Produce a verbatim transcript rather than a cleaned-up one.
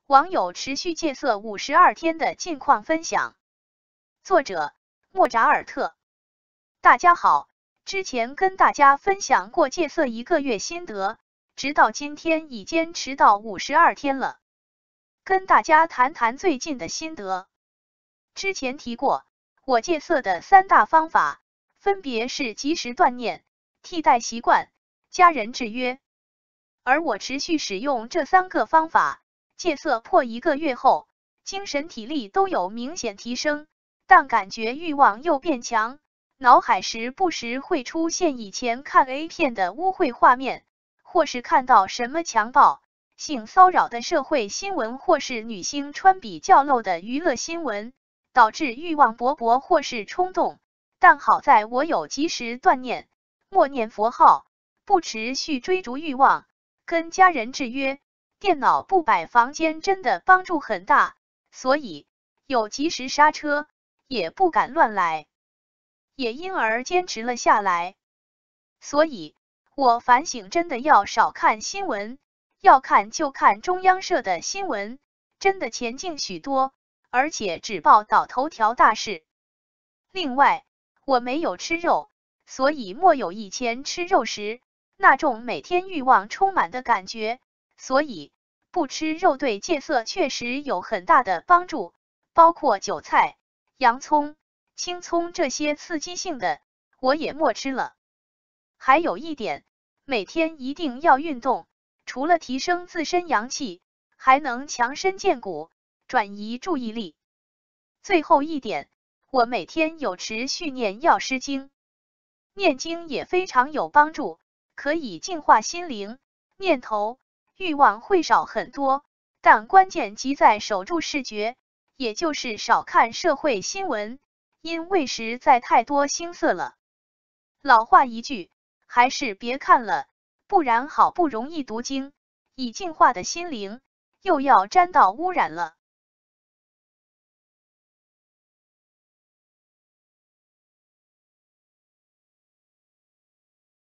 网友持续戒色五十二天的近况分享。作者：莫扎尔特。大家好，之前跟大家分享过戒色一个月心得，直到今天已坚持到五十二天了。跟大家谈谈最近的心得。之前提过，我戒色的三大方法，分别是及时断念、替代习惯、家人制约。而我持续使用这三个方法，戒色破一个月后，精神体力都有明显提升，但感觉欲望又变强，脑海时不时会出现以前看 A 片的污秽画面，或是看到什么强暴、性骚扰的社会新闻，或是女星穿比较露的娱乐新闻，导致欲望勃勃或是冲动。但好在我有及时断念，默念佛号，不持续追逐欲望，跟家人制约，电脑不摆房间真的帮助很大，所以有及时刹车，也不敢乱来，也因而坚持了下来。所以我反省，真的要少看新闻，要看就看中央社的新闻，真的前进许多，而且只报道头条大事。另外，我没有吃肉，所以莫有以前吃肉时那种每天欲望充满的感觉，所以不吃肉对戒色确实有很大的帮助，包括韭菜、洋葱、青葱这些刺激性的，我也莫吃了。还有一点，每天一定要运动，除了提升自身阳气，还能强身健骨，转移注意力。最后一点，我每天有持续念药师经，念经也非常有帮助，可以净化心灵，念头、欲望会少很多，但关键即在守住视觉，也就是少看社会新闻，因为实在太多腥色了。老话一句，还是别看了，不然好不容易读经，已净化的心灵，又要沾到污染了。